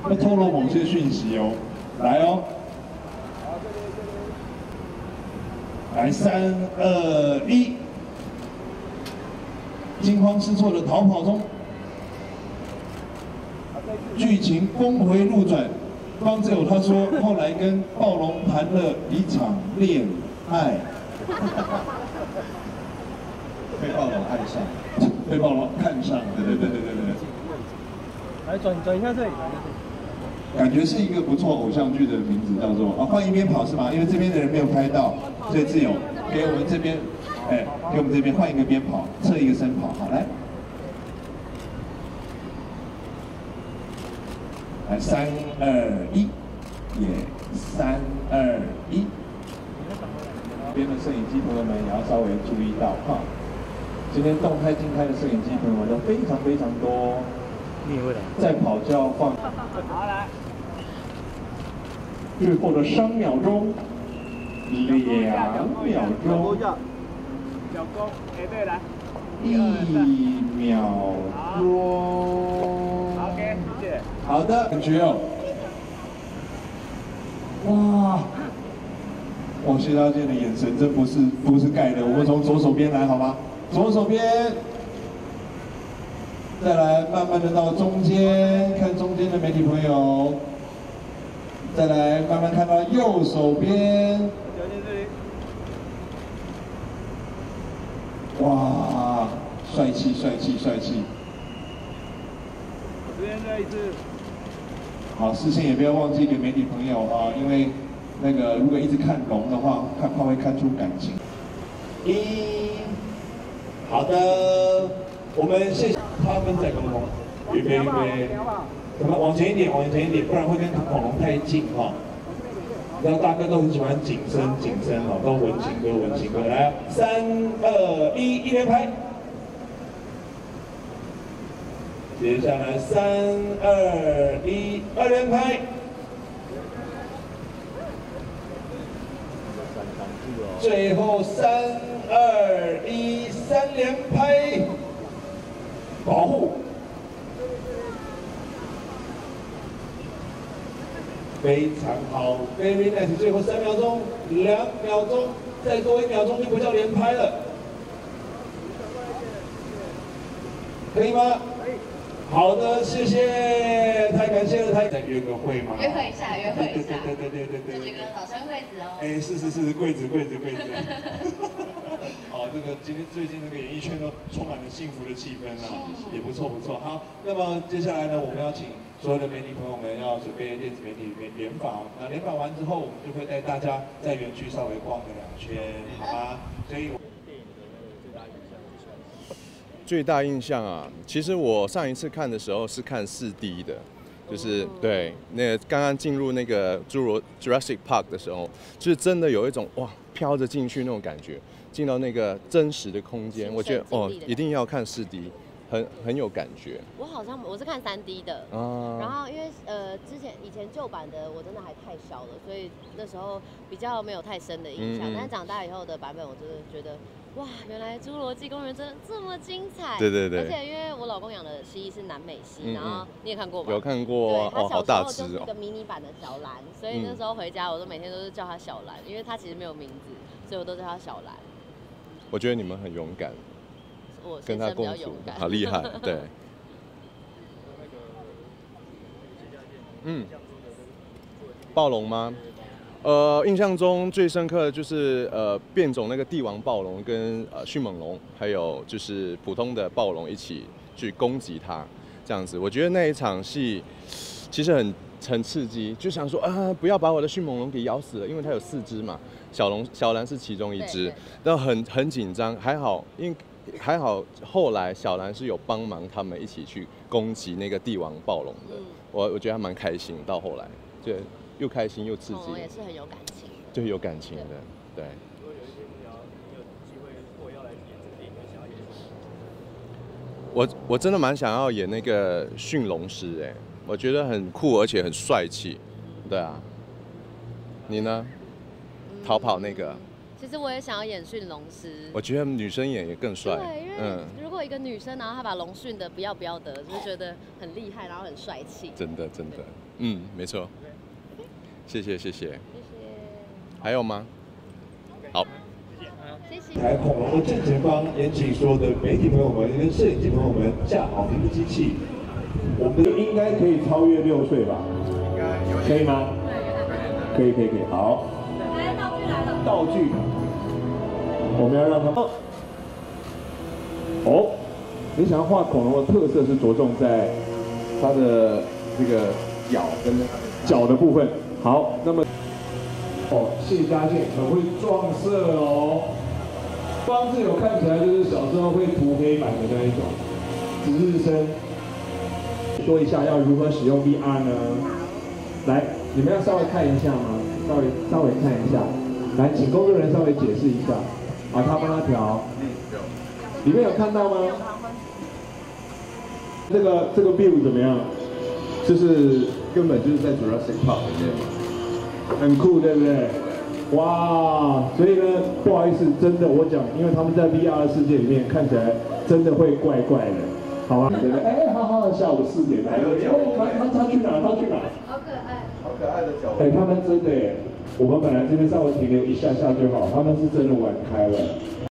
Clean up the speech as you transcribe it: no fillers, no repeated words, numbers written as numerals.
会透露某些讯息哦。来哦，来3、2、1，惊慌失措的逃跑中，剧情峰回路转。方只有他说，后来跟暴龙谈了一场恋爱，被暴龙爱上，被暴龙看上，对。 来转一下这里， 感觉是一个不错偶像剧的名字，叫做换一边跑是吗？因为这边的人没有拍到，所以自由给我们这边，给我们这边换一个边跑，侧一个身跑，好来。来3、2、1，也3、2、1。这边的摄影机朋友们也要稍微注意到哈，今天动态、静态的摄影机朋友们都非常多。再跑就要放。好来。最后的3秒钟，2秒钟。 小弓，对来。 1秒钟。 OK， 谢谢。 好的，感觉哦。哇，谢大健的眼神真不是盖的。我们从左手边来好吗？左手边，再来慢慢的到中间，看中间的媒体朋友。再来慢慢看到右手边。哇，帅气！ 这边再一次。 好，视线也不要忘记给媒体朋友啊，因为那个如果一直看龙的话，怕会看出感情。好的，我们谢谢他们在沟通，预备，怎么往前一点，不然会跟恐龙太近哈。然后大哥都很喜欢紧身哦，都文情歌，来3、2、1，一连拍。接下来3、2、1，二连拍。最后3、2、1，三连拍。保护。非常好 ，very nice。最后3秒钟、2秒钟，再多1秒钟就不叫连拍了，可以吗？可以。好的，谢谢，太感谢了，再约个会吗？ 约会一下。 对。 这几个早生贵子哦。 是，贵子。哦，这个最近这个演艺圈都充满了幸福的气氛啊，也不错。好，那么接下来呢，我们要请所有的媒体朋友们要准备电子媒体联访。那联访完之后，我们就会带大家在园区稍微逛个2圈，好吗？所以。 最大印象啊，其实我上一次看的时候是看4D 的，就是对那个刚刚进入那个Jurassic Park 的时候，就是真的有一种哇飘着进去那种感觉，进到那个真实的空间，我觉得一定要看4D，很有感觉。 我是看3D 的，然后因为以前旧版的我真的还太小了，所以那时候比较没有太深的印象。但是长大以后的版本，我真的觉得。哇，原来侏罗纪公园真的这么精彩！ 对。 而且因为我老公养的蜥蜴是南美蜥，然后你也看过吧？ 有看过， 对，他小时候就是一个迷你版的小蓝，所以那时候回家我都每天都是叫他小蓝，因为他其实没有名字，所以我都叫他小蓝。 我觉得你们很勇敢， 我跟他共处，好厉害，对。暴龙吗？印象中最深刻的就是变种那个帝王暴龙跟迅猛龙，还有就是普通的暴龙一起去攻击它，这样子。我觉得那一场戏其实很刺激，就想说不要把我的迅猛龙给咬死了，因为它有4只嘛，小蓝是其中1只，然后很紧张，还好后来小蓝是有帮忙他们一起去攻击那个帝王暴龙的，我觉得还蛮开心，到后来就。又开心又刺激， 也是很有感情， 就有感情的，对。 如果有一天你有机会，如果要来演这个电影，想要演什么？ 我真的蛮想要演那个驯龙师，我觉得很酷，而且很帅气，对啊。你呢？逃跑那个？ 其实我也想要演驯龙师。 我觉得女生演也更帅。 对，因为如果一个女生，然后她把龙驯的不要的，就是觉得很厉害，然后很帅气。 真的，没错。谢谢。 谢谢。 还有吗？好。 谢谢。 台恐龙的正前方，也请所有的媒体朋友们跟摄影机朋友们架好您的机器。我们应该可以超越6岁吧？可以吗？可以。好。来，道具来了。道具。我们要让他们。哦，你想要画恐龙的特色是着重在它的这个脚的部分。好，那么谢家健很会撞色哦。方志友看起来就是小时候会涂黑板的那一种。值日生，说一下要如何使用 VR 呢？来，你们要稍微看一下吗？稍微看一下。来，请工作人员稍微解释一下。啊，他帮他调。里面有看到吗？这个 view 怎么样？就是根本就是在Jurassic Park 里面嘛，很酷，对不对？哇，所以呢，不好意思，真的我讲，因为他们在 VR 的世界里面看起来真的会怪怪的，好吗？哎，好，下午4点来了，他去哪？好可爱的脚。哎，他们真的耶，我们本来这边稍微停留一下就好，他们是真的玩开了。